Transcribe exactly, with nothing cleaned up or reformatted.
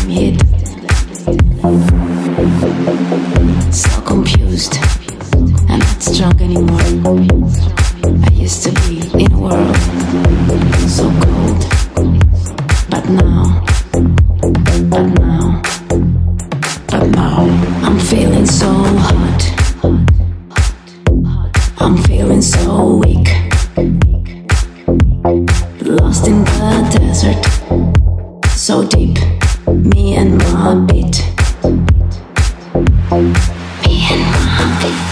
hit. So confused, I'm not strong anymore. I used to be in a world so cold, but now, but now, but now I'm feeling so hot. I'm feeling so weak, lost in the desert, so deep. Me and my beat, me and my beat.